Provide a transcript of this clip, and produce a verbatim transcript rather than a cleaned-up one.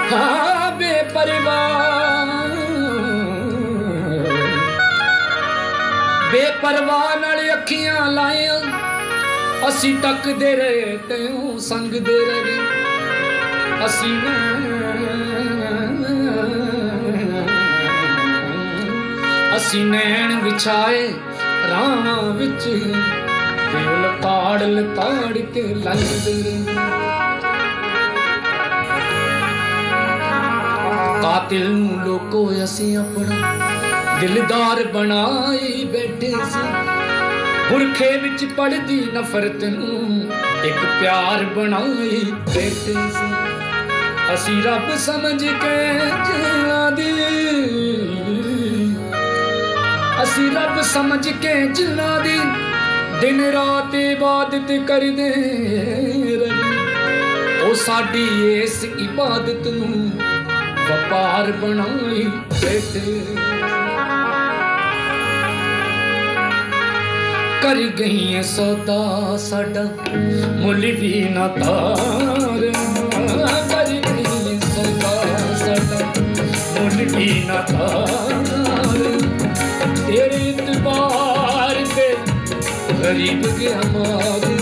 हाँ बेपरवाह बेपरवाह नाल अखियां लाइया असी टकदे रहे तैनूं संगदे रहे असी असी नैन विछाए राह विच दिल ताड़ लताड़ के लंघदे रहे कातिल नूं लोको असी अपना दिलदार बनाई बैठे सी बुरखे विच पड़दी नफरत नूं एक प्यार बनाई बैठे सी असी रब समझ के जिन्ना दी असी रब समझ के जिन्ना दी दिन रात इबादत करदे रहे ओ साडी इस इबादत नूं व्यापार बनाई बैठे कर गई है सौदा साडा मुल भी ना तार कर गई है सौदा साडा मुल भी ना तार तेरे इतबार पे गरीब गया मार